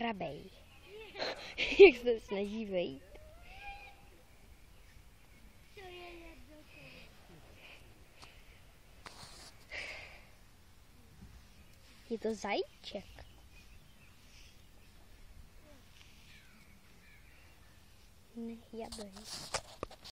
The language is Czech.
hrabej. Jak se snaží vejít. Je to zajíček. Ne, jablej.